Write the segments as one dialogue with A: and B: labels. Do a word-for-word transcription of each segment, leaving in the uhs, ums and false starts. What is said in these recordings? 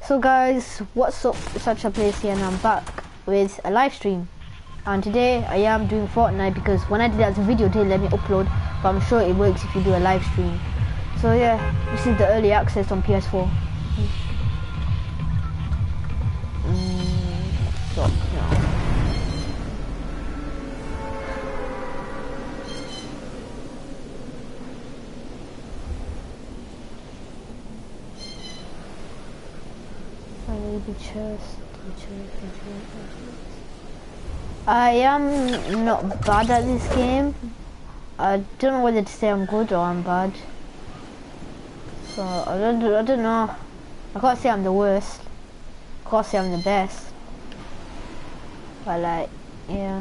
A: So guys, what's up? It's such a place here and I'm back with a live stream. And today I am doing Fortnite because when I did it as a video it didn't let me upload, but I'm sure it works if you do a live stream. So yeah, this is the early access on P S four. Mm, so, no. The chest, the chest, the chest. I am not bad at this game. I don't know whether to say I'm good or I'm bad. So I don't, I don't know. I can't say I'm the worst. I can't say I'm the best. But like, yeah.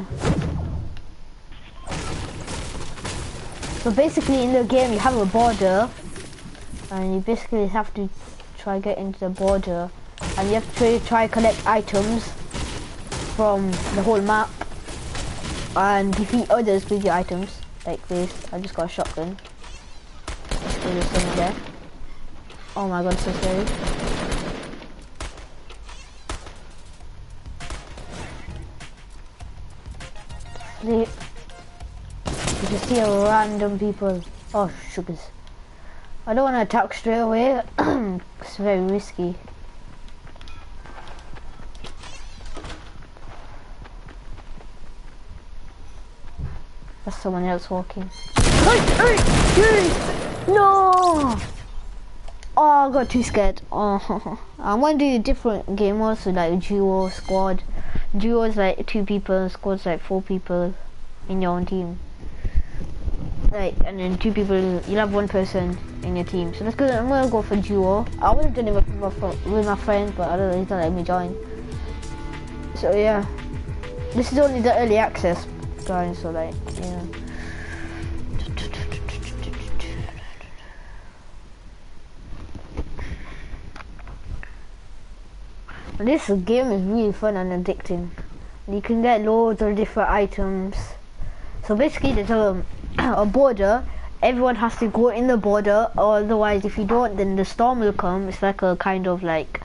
A: So basically in the game you have a border, and you basically have to try get into the border. And you have to try collect items from the whole map and defeat others with your items, like this. I just got a shotgun. There's something there. Oh my god, so scary. Sleep. You just see a random people. Oh, sugars. I don't want to attack straight away. It's very risky. That's someone else walking. Hey, hey, hey. No! Oh, I got too scared. Oh, I want to do different game modes, so like duo, squad. Duo is like two people, squad's like four people in your own team. Like, and then two people, you'll have one person in your team. So that's good. I'm gonna go for duo. I would have done it with my, with my friend, but I don't know, he's not letting me join. So yeah, this is only the early access. So like, yeah. This game is really fun and addicting. You can get loads of different items. So basically there's a, a border. Everyone has to go in the border, or otherwise if you don't then the storm will come. It's like a kind of like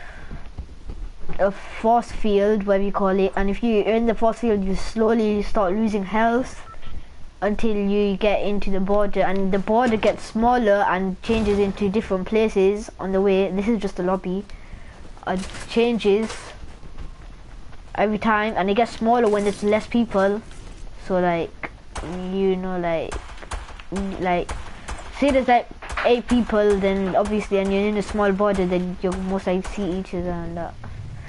A: a force field, whatever you call it, and if you're in the force field you slowly start losing health until you get into the border, and the border gets smaller and changes into different places on the way. This is just a lobby. It changes every time and it gets smaller when there's less people. So like, you know, like like say there's like eight people, then obviously, and you're in a small border, then you'll most likely see each other and that.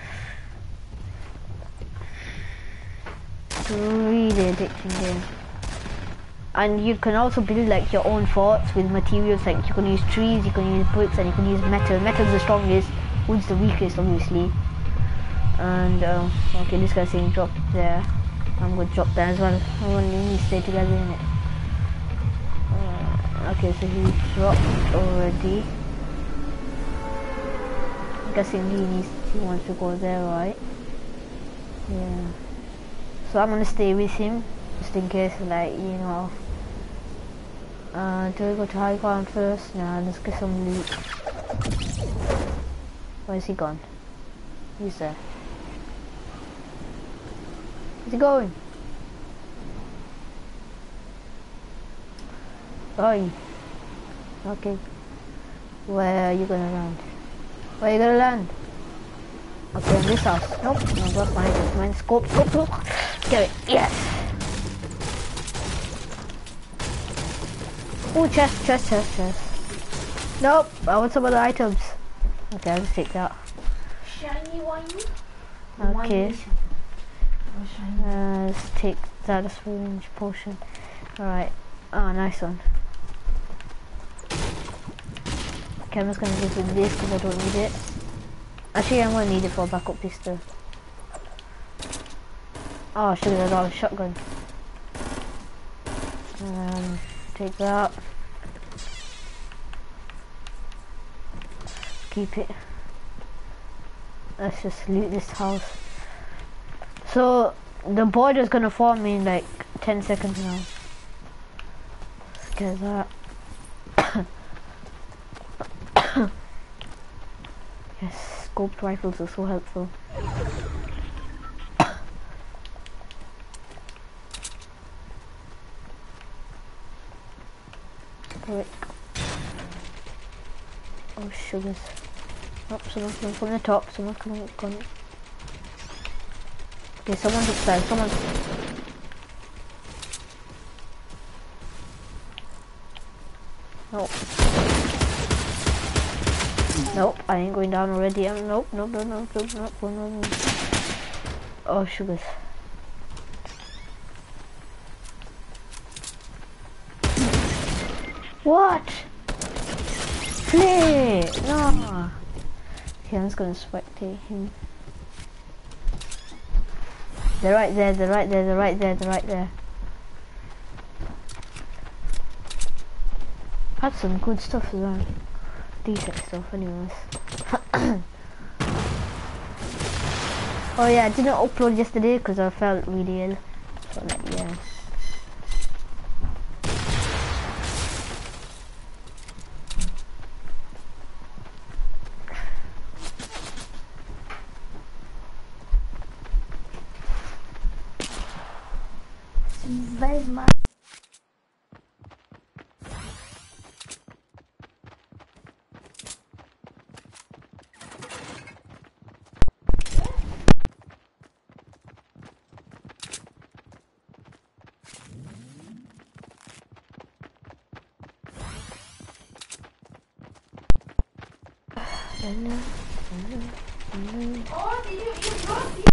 A: Really addicting game. And you can also build like your own forts with materials, like you can use trees, you can use bricks, and you can use metal. Metal's the strongest, wood's the weakest obviously. And um, okay, this guy's saying drop there. I'm going to drop there as well. I want to stay together in it. Uh, okay, so he dropped already. I'm guessing he needs, he wants to go there, right? Yeah. So I'm gonna stay with him, just in case, like, you know. Uh, do we go to high ground first? Nah, let's get some loot. Where's he gone? He's there. Where's he going? Oi. Okay. Where are you gonna land? Where are you gonna land? Okay, in this house. Nope, no, that's mine, that's mine. Scope, scope, scope. Get it, yes! Oh, chest, chest, chest, chest. Nope, I want some other items. Okay, I'll just take that.
B: Shiny one?
A: Okay. Uh, let's take that as range potion. Alright. Oh, nice one. Okay, I'm just gonna give it this because I don't need it. Actually, I'm gonna need it for a backup pistol. Oh, should have got a shotgun. Um, take that. Keep it. Let's just loot this house. So the border's gonna form in like ten seconds now. Let's get that. Yes, scoped rifles are so helpful. Wait. Oh sugars. Oh, someone's coming from the top, someone's coming, coming. Okay, someone's upstairs, someone's... Nope. Nope, I ain't going down already. I'm, nope, nope, nope, nope, nope, nope, nope, nope, nope. Oh, sugars. What? Play! No! Okay, I'm just gonna spectate him. They're right there, they're right there, they're right there, they're right there. Had some good stuff as well. Decent stuff anyways. Oh yeah, I didn't upload yesterday because I felt really ill. So like, yeah.
B: Very much. Oh, did you, you brought the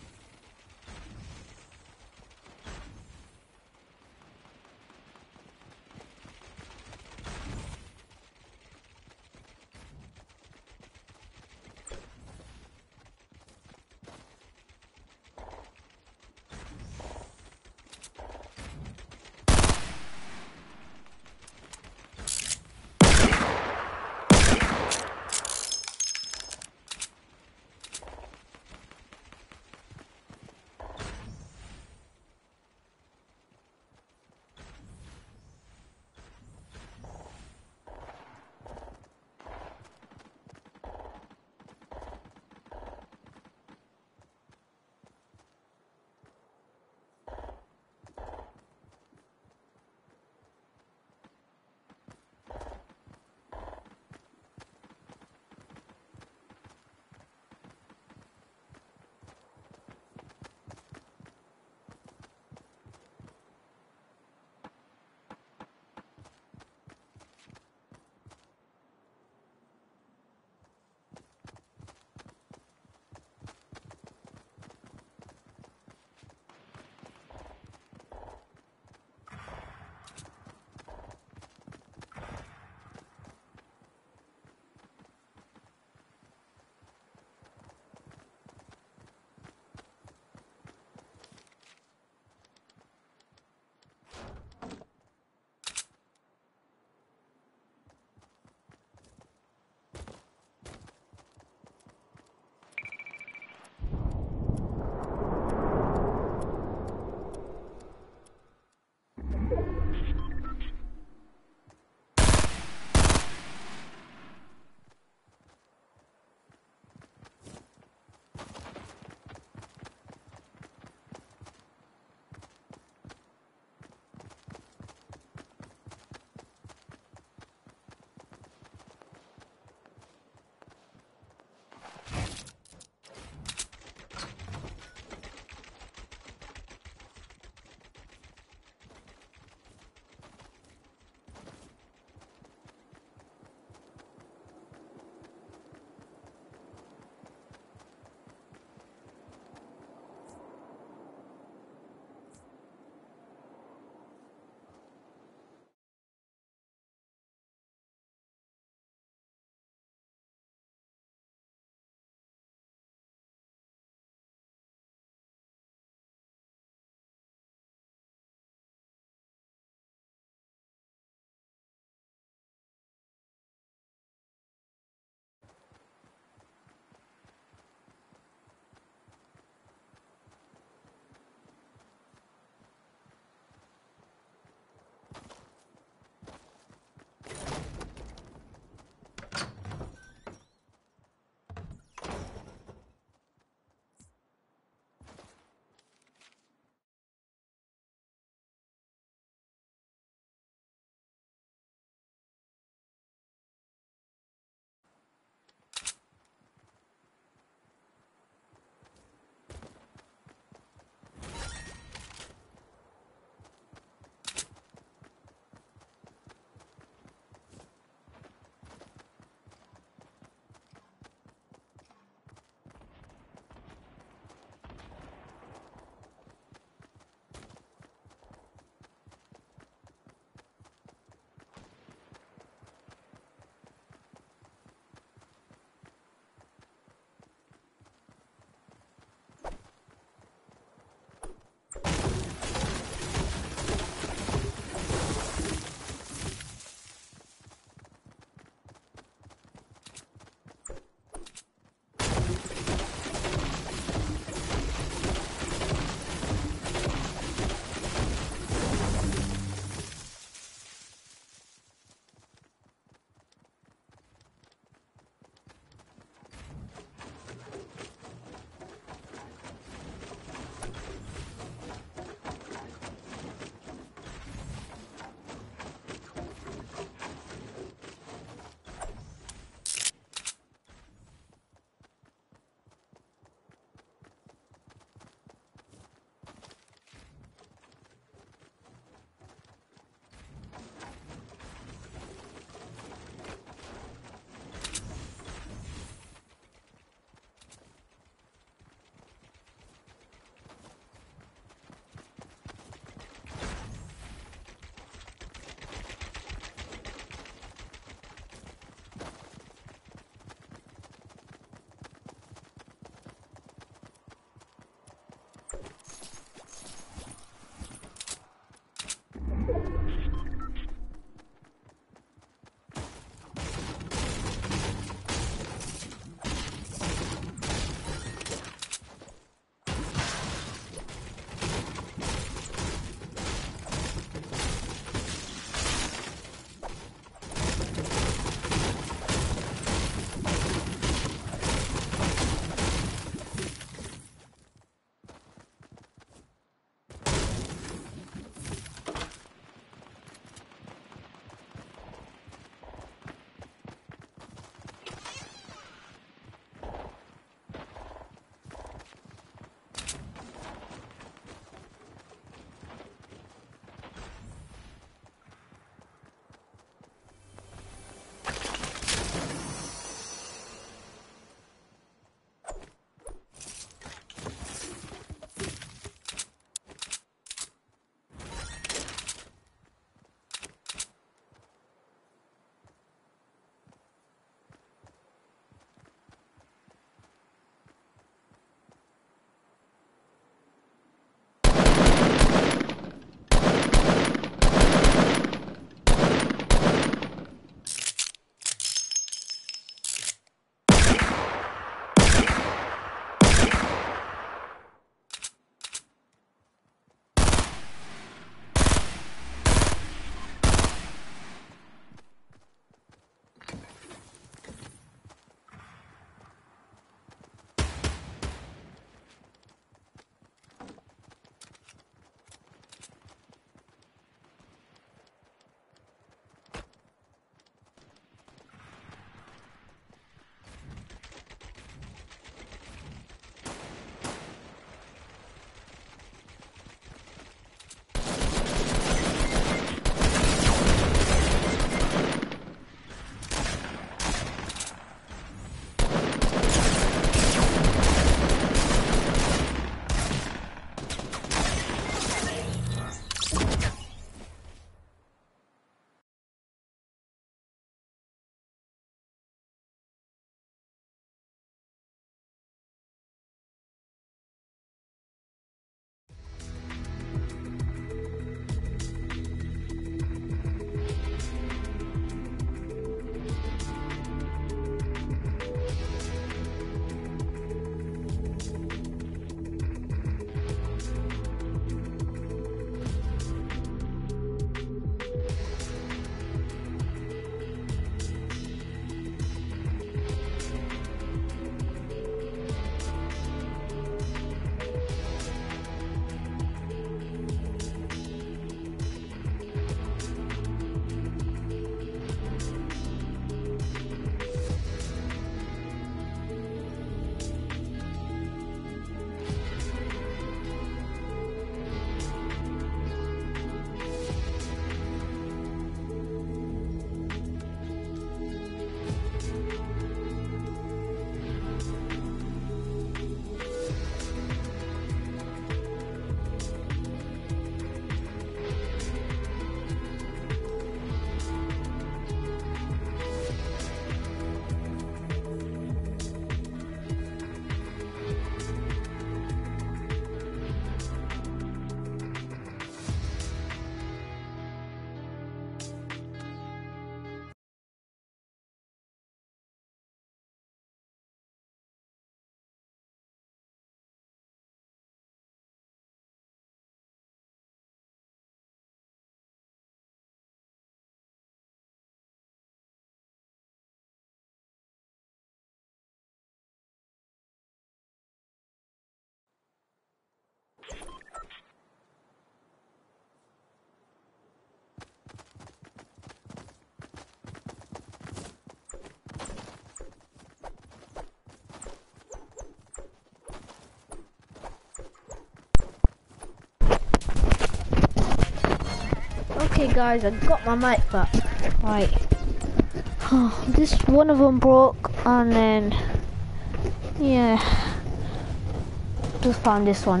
A: Okay guys, I got my mic back. Right. This one of them broke and then yeah. Just found this one.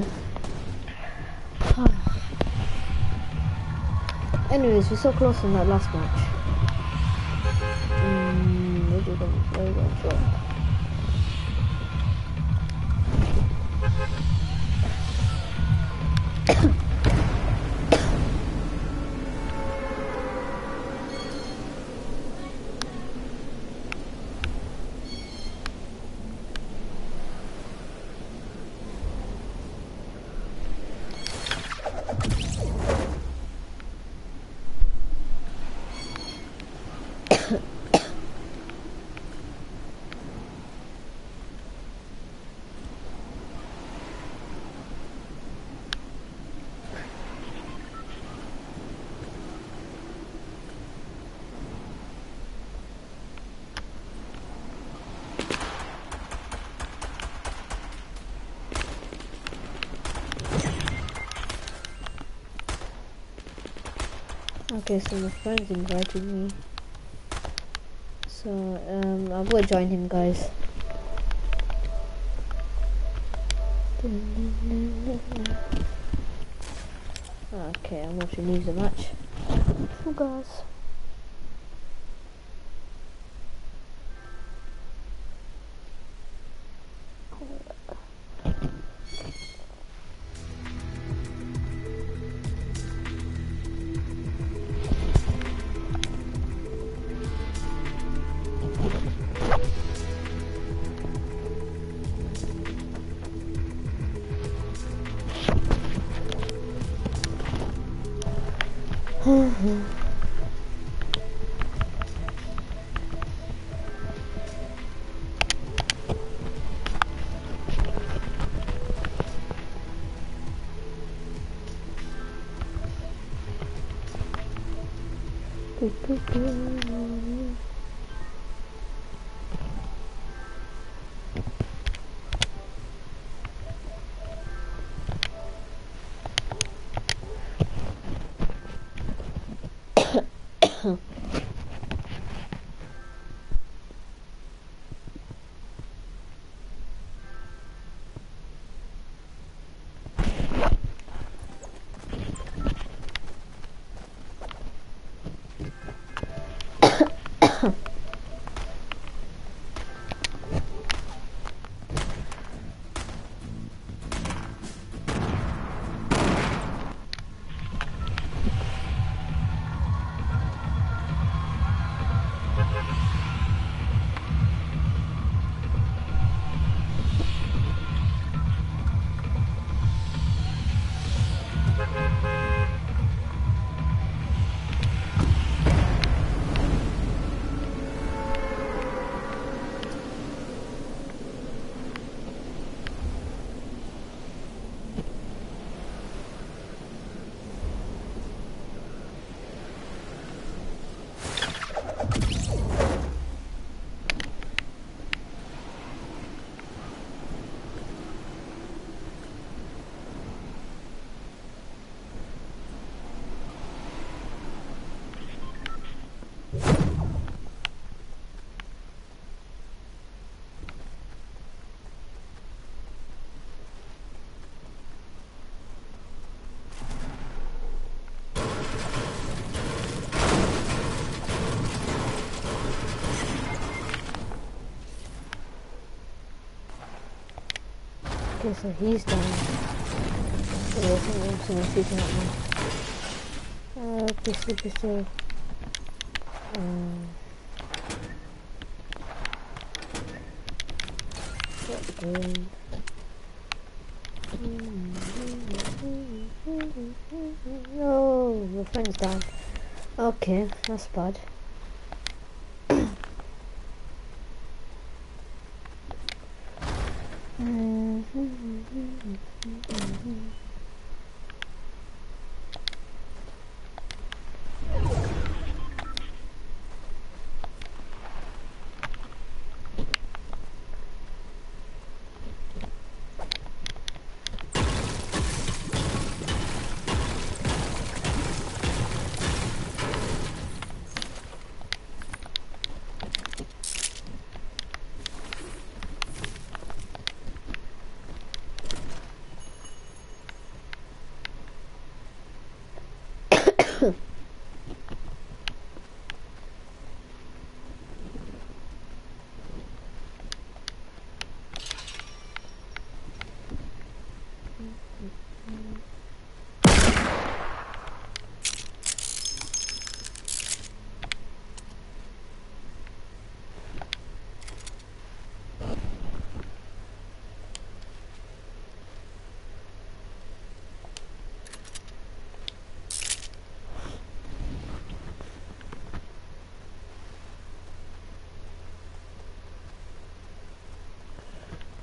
A: Anyways, we're so close in that last match. Mm, where are you going? Where are you going for? Okay, so my friend's invited me. So, um, I'm gonna join him, guys. Okay, I'm going to leave the match. Oh, guys. Okay, so he's down. Oh, I think there's someone shooting at me. Uh, pistol, pistol. Um, shotgun. Oh, my friend's down. Okay, that's bad.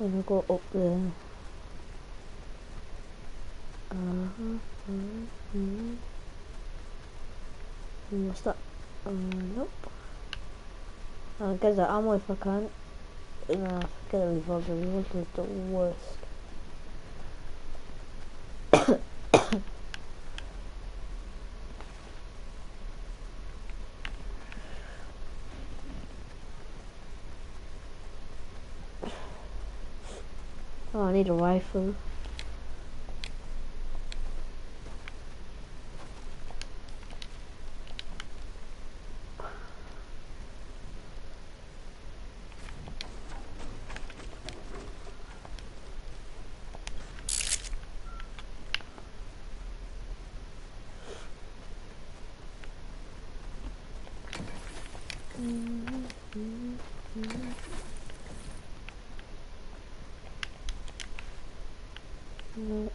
A: gonna go up there. Uh-huh. Mm-hmm. What's that? Uh, nope. I'll get the ammo if I can. Nah, forget the revolver. The revolver is the worst. Oh, I need a rifle. No.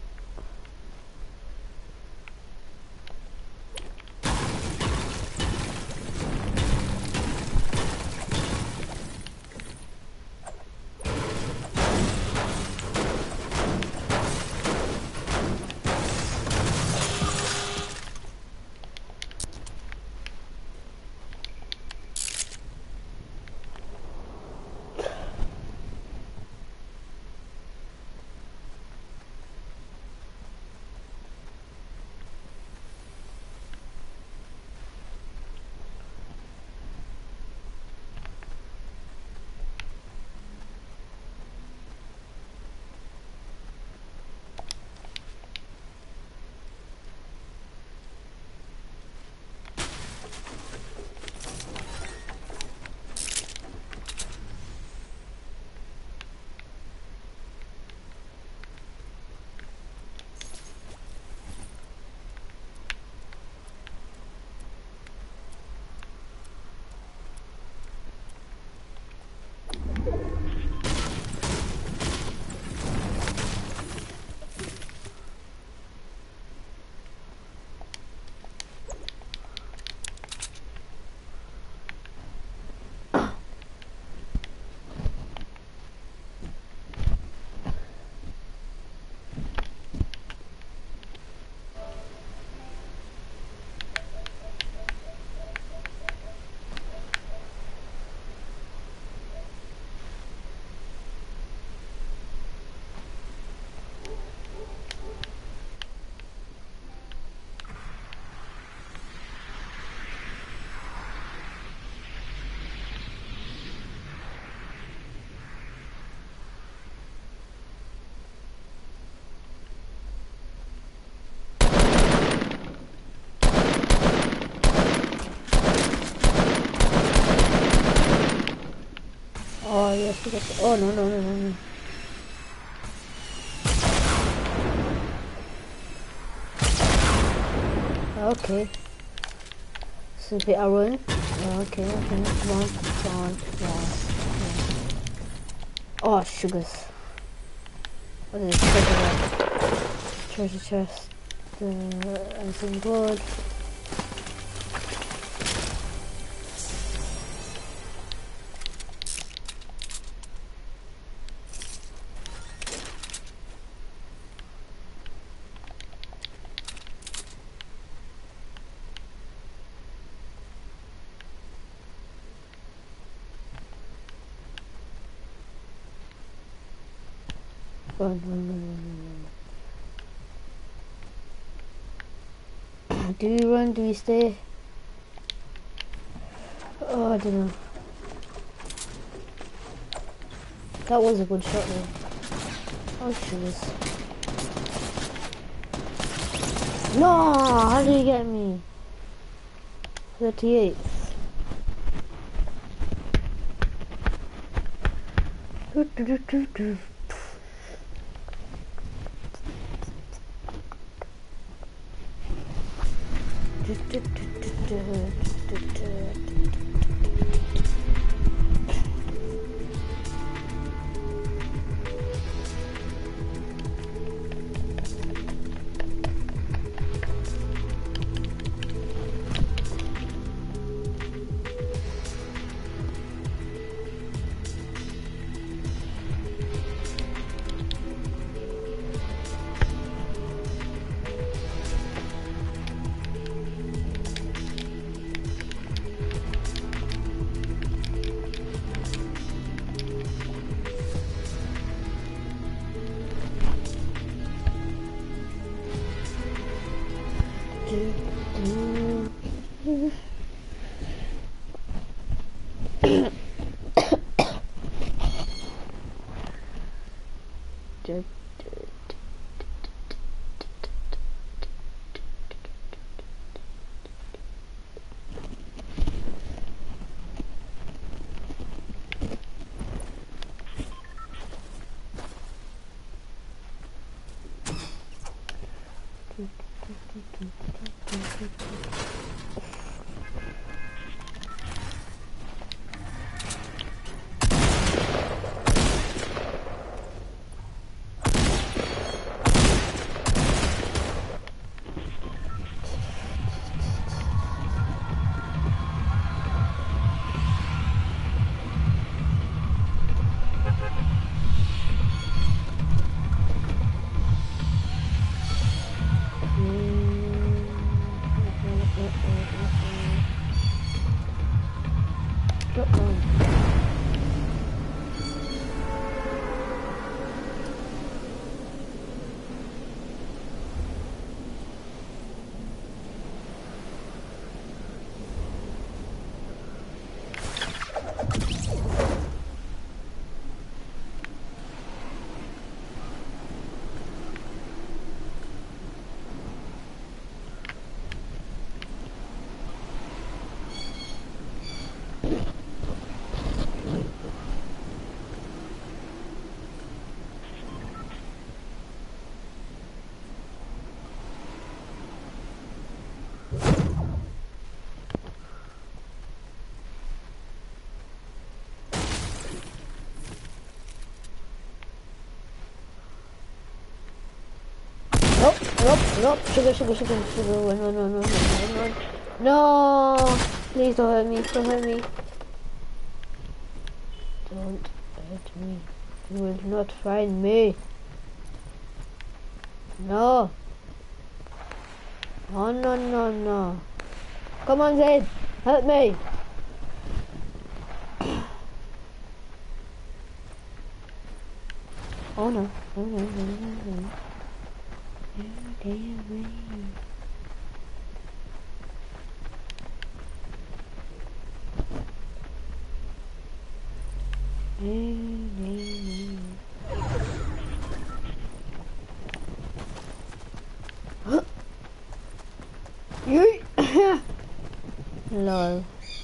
A: Oh yes, yes. Oh no no no no no. Okay. So the iron. Okay, okay. Come on, come on, come on. Oh sugars. What is this? Treasure, treasure chest. Uh, and some gold. Oh, no, no, no, no, no. Do we run? Do we stay? Oh, I don't know. That was a good shot though. Oh, jeez. No! How did he get me? thirty-eight. Do, do, do, do, do. Do, do, do, do, do, do, do. Nope, nope, sugar, sugar, sugar, sugar, run, run, run, run, run, run. No! Please don't hurt me, don't hurt me. Don't hurt me. You will not find me. No. No, no, no, no. Come on, Zaid. Help me. Oh no. Oh no, no, no, no. You. Lol.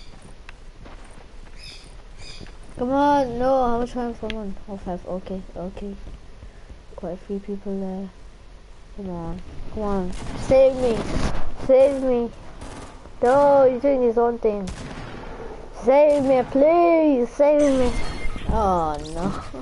A: Come on, no, how much time for one? Oh, five, okay, okay. Quite a few people there. Come on, come on. Save me, save me. No, he's doing his own thing. Save me, please, save me. Oh, no.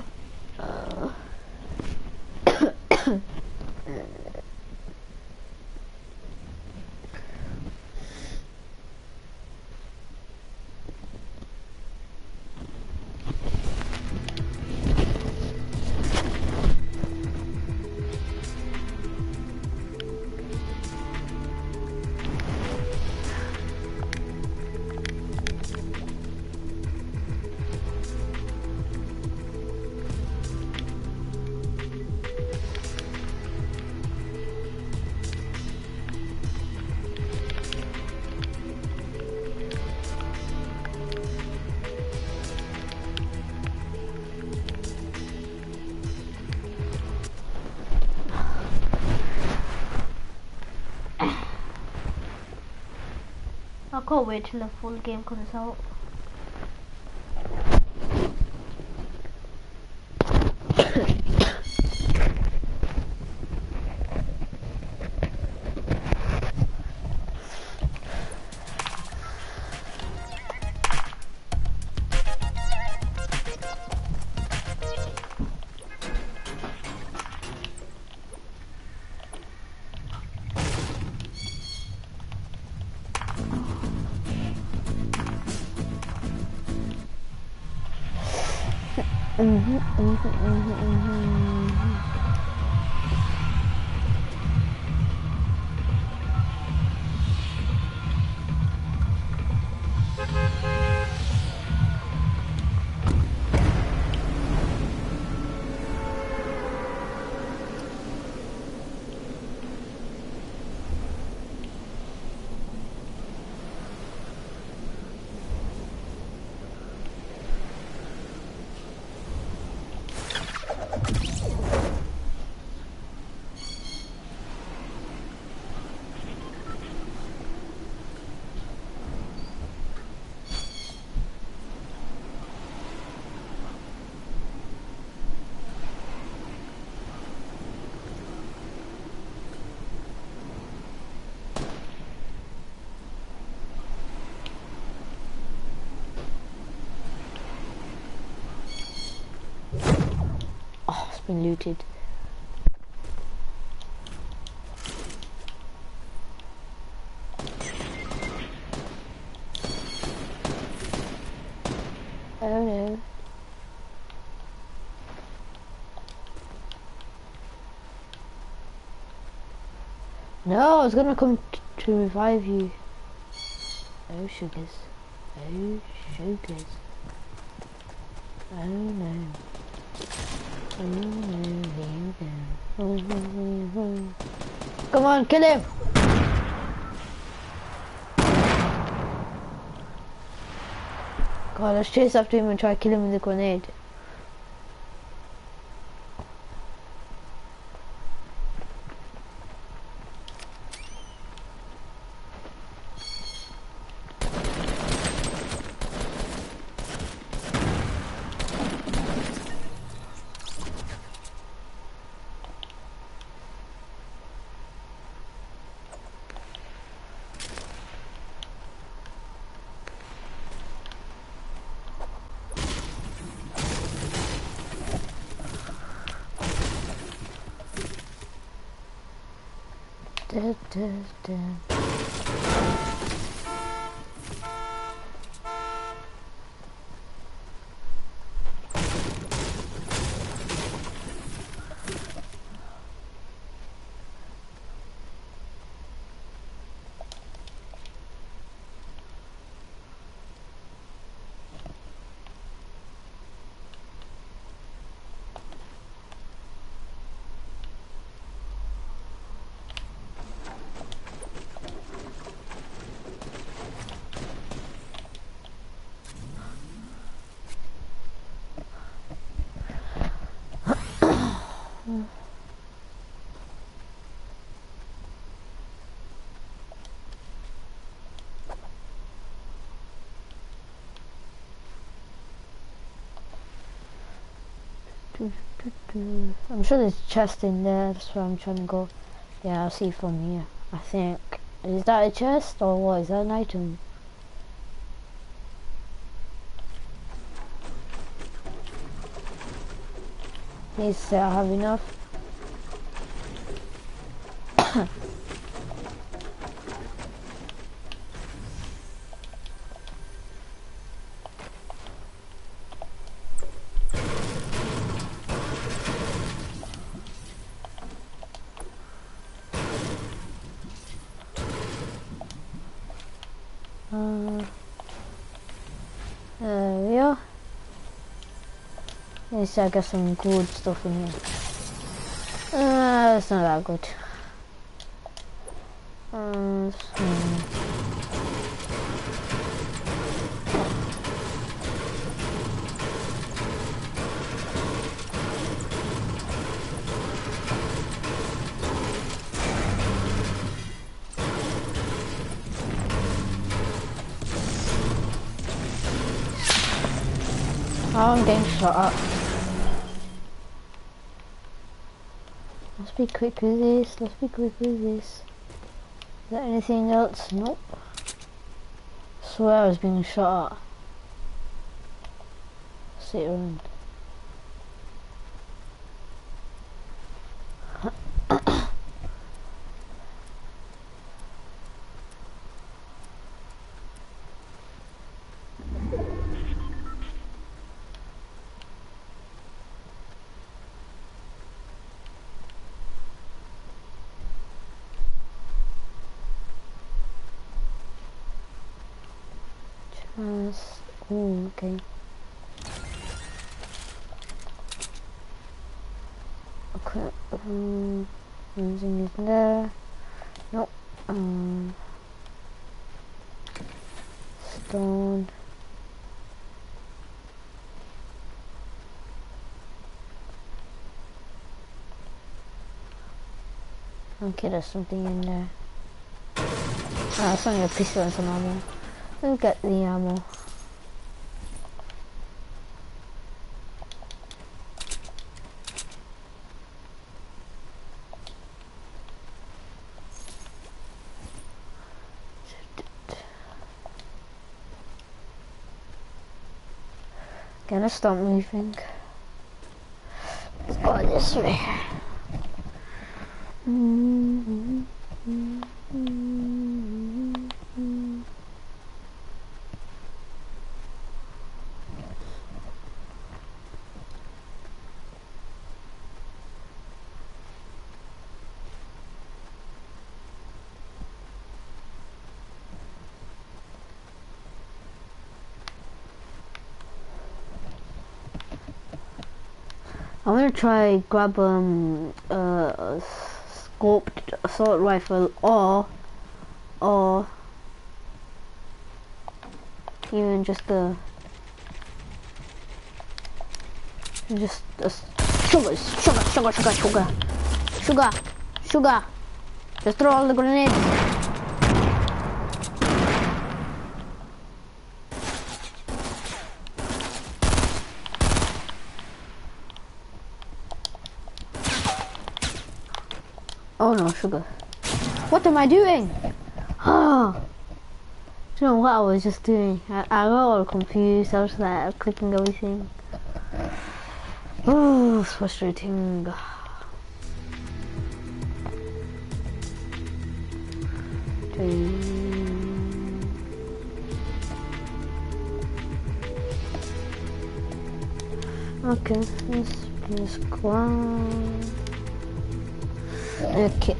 A: I can't wait till the full game comes out. Mm-hmm, mm-hmm, mm-hmm, mm-hmm. Oh, it's been looted. I don't know. No, I was gonna come t to revive you. Oh, sugars. Oh, sugars. Oh no. Oh no, here we go. Come on, kill him! God, let's chase after him and try to kill him with a grenade. Da, da, da. I'm sure there's a chest in there, that's where I'm trying to go. Yeah, I'll see from here, I think. Is that a chest or what? Is that an item? Please say I have enough. Uh, there we are. Yes, I got some good stuff in here. Uh, it's not that good. Uh, hmm. Oh, I'm getting shot up. Let's be quick with this, let's be quick with this. Is there anything else? Nope. I swear I was being shot at. Sit around. Trans. Oh, okay. Okay. Um, anything is there? Nope. Um. Stone. Okay, there's something in there. Ah, it's only a pistol and some ammo. We'll get the ammo. Gonna stop moving. Let's go this way. Mm-hmm. Mm-hmm. I'm gonna try grab um uh, a scoped assault rifle or or even just a just a sugar sugar sugar sugar sugar sugar sugar. Just throw all the grenades. Oh no, sugar. What am I doing? Oh, do you know what I was just doing? I, I got all confused. I was like clicking everything. Oh, it's frustrating. Okay, let's just go on. Okay.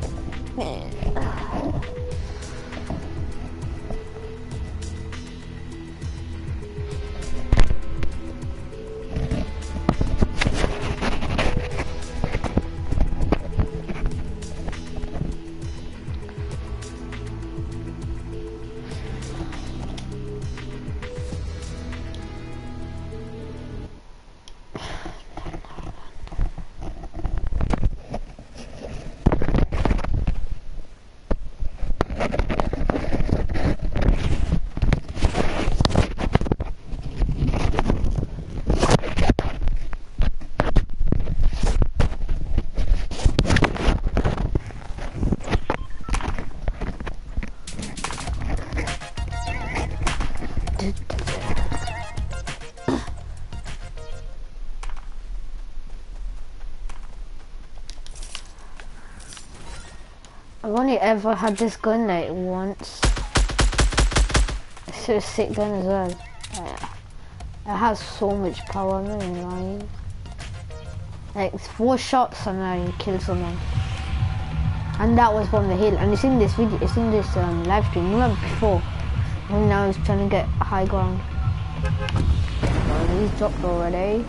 A: I've only ever had this gun like once. It's a sick gun as well. Yeah. It has so much power, I'm not even lying. Like it's four shots and I kill someone. And that was from the hill. And it's in this video, it's in this um, live stream. Remember before? And now he's trying to get high ground. Well, he's dropped already.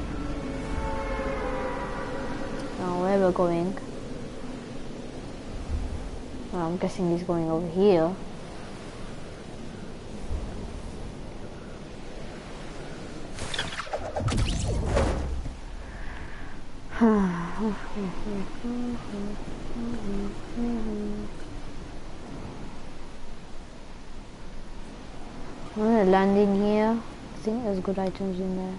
A: Now where we're going? Well, I'm guessing he's going over here. I'm gonna land in here. I think there's good items in there.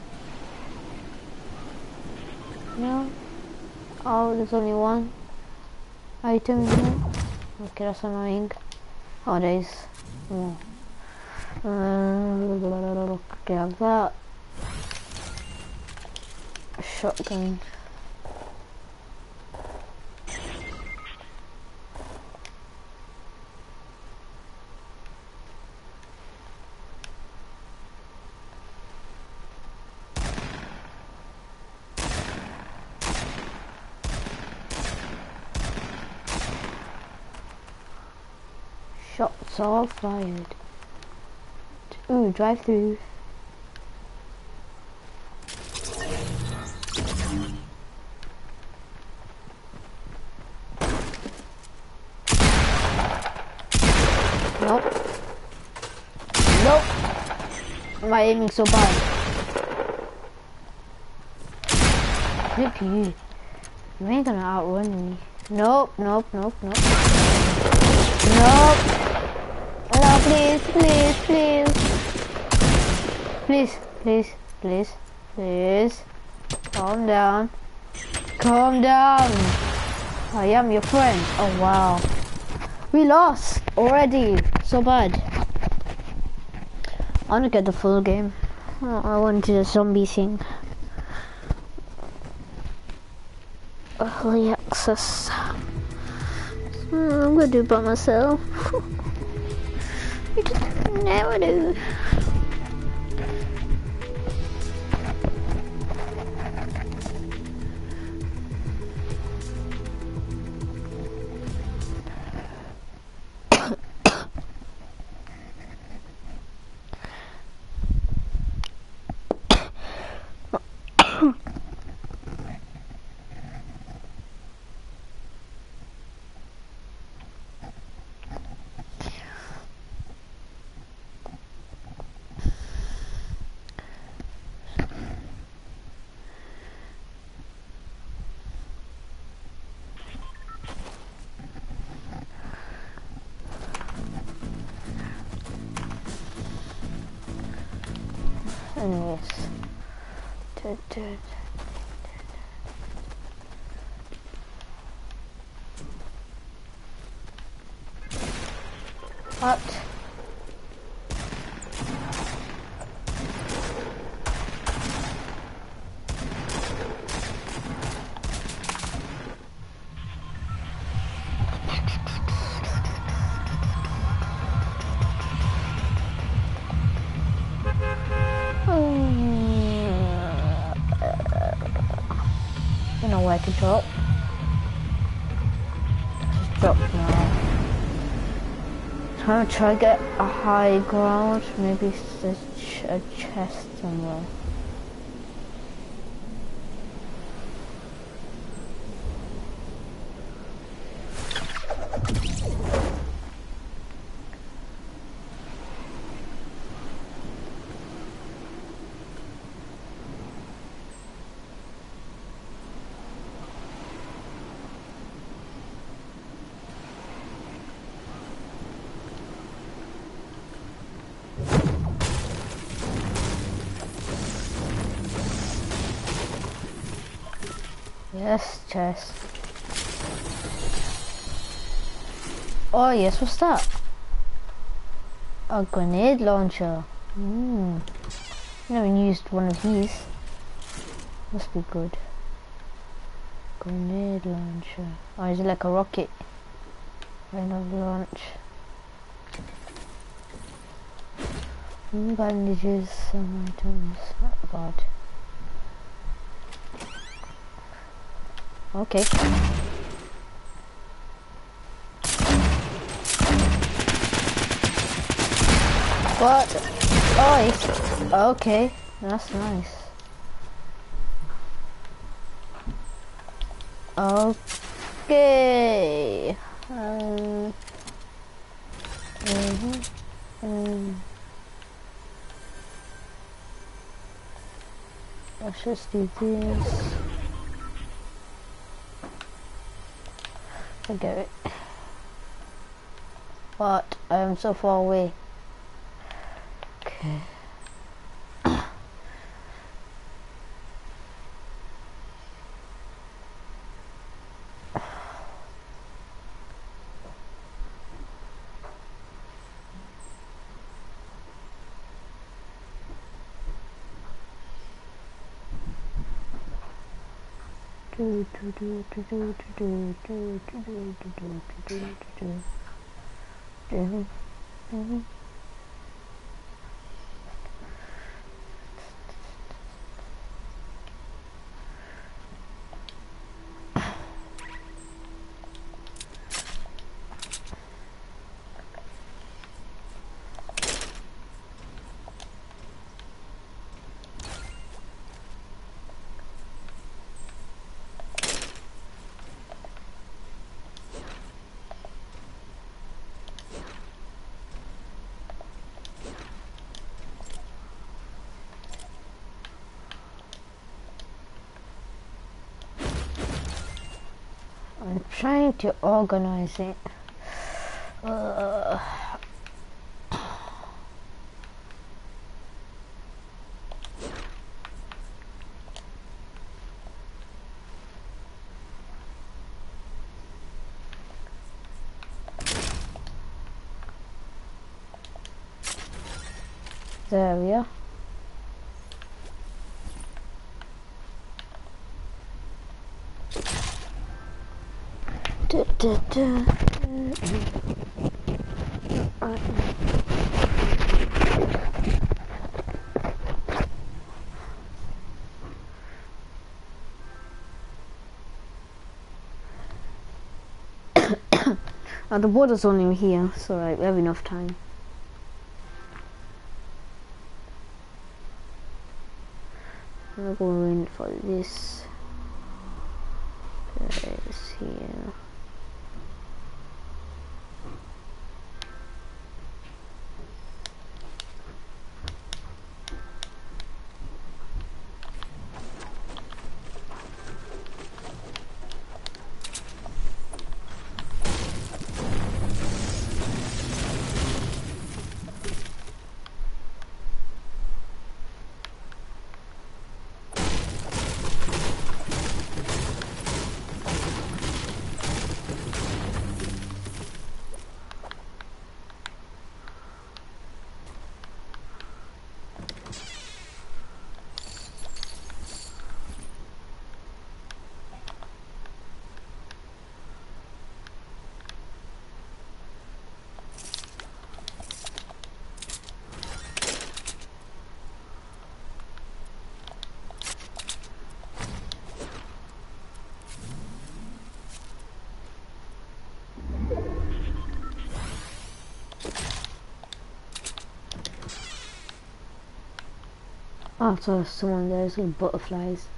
A: No? Oh, there's only one item in there. Okay, that's annoying. Oh, there's more. Uh, okay, I've got a shotgun. Shots are fired. Ooh, drive through. Nope. Nope. Am I aiming so bad? Flip you. You ain't gonna outrun me. Nope, nope, nope, nope. Nope. No, please, please, please. Please, please, please, please. Calm down. Calm down. I am your friend. Oh, wow. We lost already. So bad. I want to get the full game. Oh, I want to do the zombie thing. Early access. Mm, I'm gonna do it by myself. You just never do. Anyways, dude, dude. What? where I can drop. Drop now. I'm gonna try to get a high ground. Maybe it's a, ch a chest somewhere. Yes, chest. Oh yes, what's that? A grenade launcher. Hmm. Never used one of these. Must be good. Grenade launcher. Oh, is it like a rocket kind of launch? Hmm, bandages, some items. Not bad. Okay. What? Oh, it's, okay. That's nice. Okay. Um. Mm-hmm. Um. Let's just do this. Forget it. But I'm so far away. Okay. Do do do do do do do do do do do do do do. I'm trying to organize it. Uh, there we are. Du, du, du. Uh, oh, the border's only here, so right, we have enough time. I'm going for this place here. Oh, I saw someone there's little butterflies.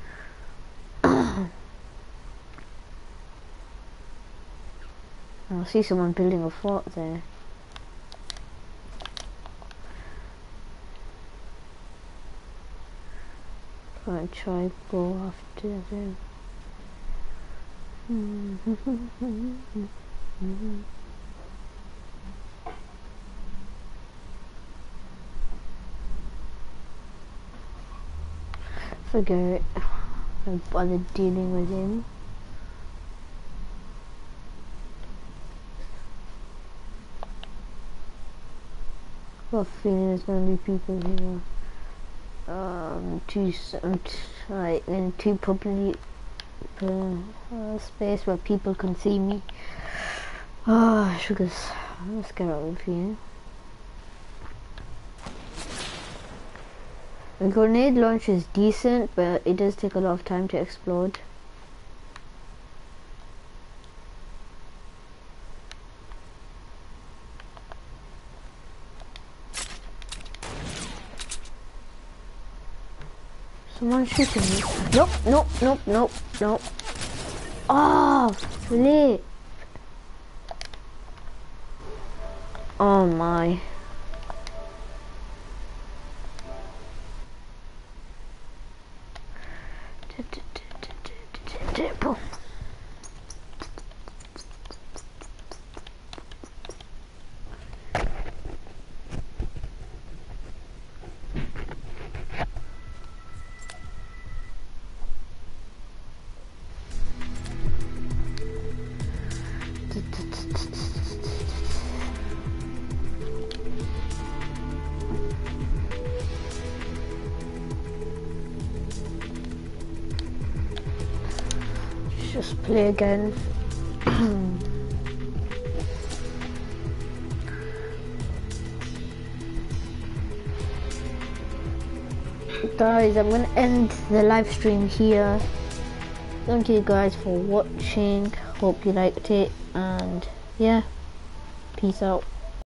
A: I see someone building a fort there. Gonna try go after them. Forget it. I'm bother dealing with him. I've got a feeling there's gonna be people here. Um, two, um, like in two public uh, uh, space where people can see me. Oh, sugars. Let's get out of here. The grenade launch is decent, but it does take a lot of time to explode. Someone's shooting me. Nope, nope, nope, nope, nope. Oh, flip. Oh my. Just play again. Guys, I'm gonna end the live stream here. Thank you guys for watching. Hope you liked it, and yeah, peace out.